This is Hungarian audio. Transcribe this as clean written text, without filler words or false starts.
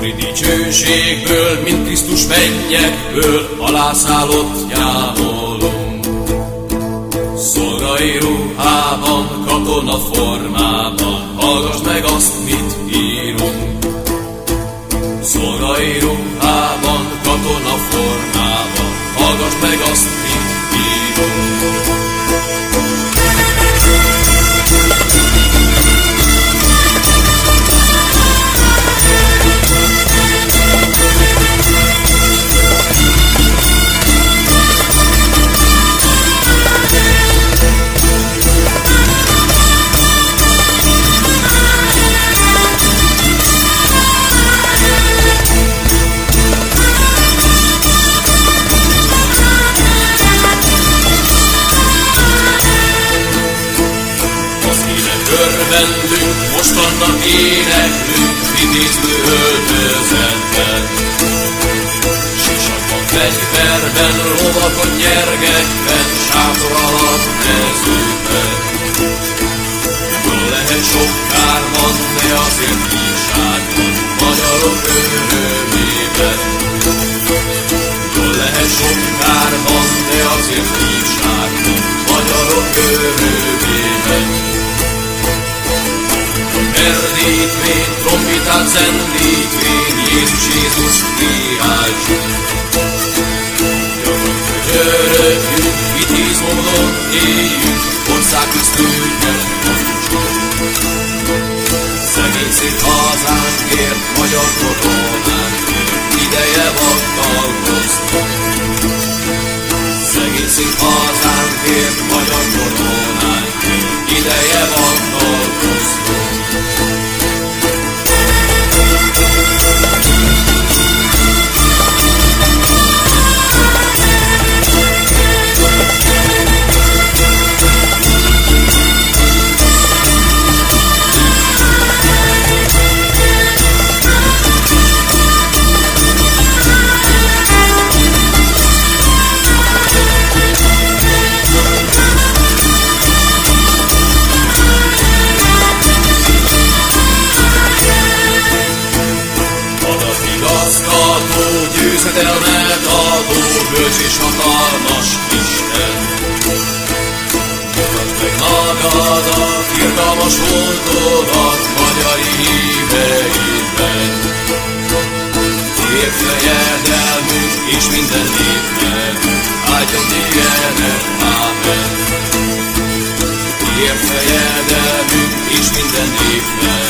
Oly dicsőségből, mint Krisztus mennyekből, alászállott jámolunk. Szolgai ruhában, katona formában, hallgass meg azt, mit írunk. Szolgai ruhában, katona formában, hallgass meg azt, mit írunk. Örvendünk, mostannak éneklünk, vitézlő öltözetben. Sisakban, fegyverben, lovakon, nyergekben, sátor alatt, mezőben. Jól lehet sok kár van, de azért bírság van, magyarok örömében. Jól lehet sok kár van, de azért bírság van, magyarok örömében. Erdítvény, trombitát zendítvény, Jézus, kiáltsunk. Gyakran könyörögjünk, vitéz módon éljünk, országtisztünket mondjuk. Szegény szép hazánkért, magyar koronánkért, ideje vadalkozni. Szegény szép hazánkért, magyar koronánkért, ideje vadalkozni. Győzedelmet adó, bölcs és hatalmas Isten. Mutasd meg magadat, irgalmas voltodat, magyari híveidben. Érd fejedelmünk és minden népnek, áldjon téged, ámen. Érd fejedelmünk és minden népnek,